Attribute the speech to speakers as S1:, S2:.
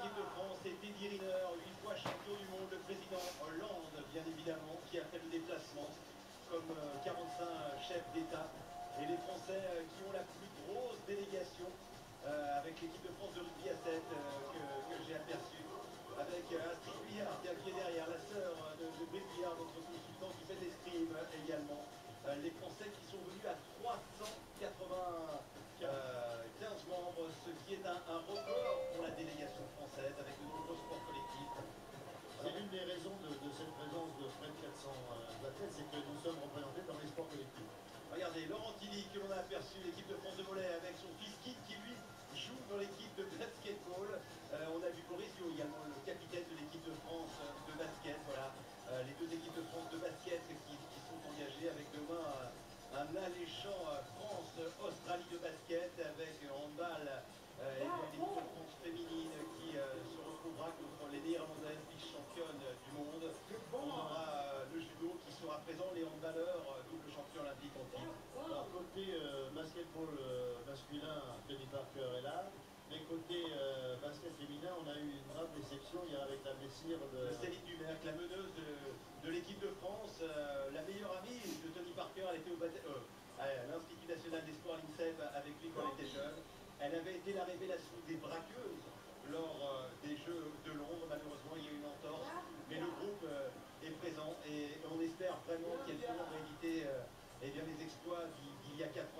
S1: l'équipe de France, c'est Teddy Riner, 8 fois champion du monde, le président Hollande, bien évidemment, qui a fait le déplacement, comme 45 chefs d'État. Et les Français qui ont la plus grosse délégation, avec l'équipe de France de rugby à 7 que j'ai aperçu, avec Astrid Billard qui est derrière, la sœur de Britt Billard, notre consultant qui fait de l'escrime également. Les Français qui sont venus à 395 membres, ce qui est un record pour la délégation française avec de nombreux sports collectifs.
S2: C'est l'une des raisons de cette présence de près de 400 athlètes, c'est que nous sommes représentés dans les sports collectifs.
S1: Regardez, Laurent Tilly que l'on a aperçu, l'équipe de France de volley avec son fils Kit qui lui joue dans l'équipe de basketball. On a vu Boris Dio également, le capitaine de l'équipe de France de basket. Voilà, les deux équipes de France de basket qui sont engagées avec demain un alléchant France-Australie de basket avec handball et l'équipe de France féminine qui se retrouvera contre les Néerlandaises, vice-championnes du monde. On aura le judo qui sera présent, les handballeurs, double champion olympique en titre.
S2: Alors, côté basketball masculin, Tony Parker est là. Mais côté basket féminin, on a eu une grave déception hier avec la blessure de
S1: Céline Dumerc, la meneuse de l'équipe de France, la meilleure amie de Tony Parker. Elle était à l'Institut national des sports, l'INSEP, avec lui quand elle était jeune. Elle avait été la révélation des braqueuses lors des Jeux de Londres. Malheureusement, il y a eu une entorse, mais le groupe est présent et on espère vraiment qu'elle pourra rééditer les exploits d'il y a 4 ans.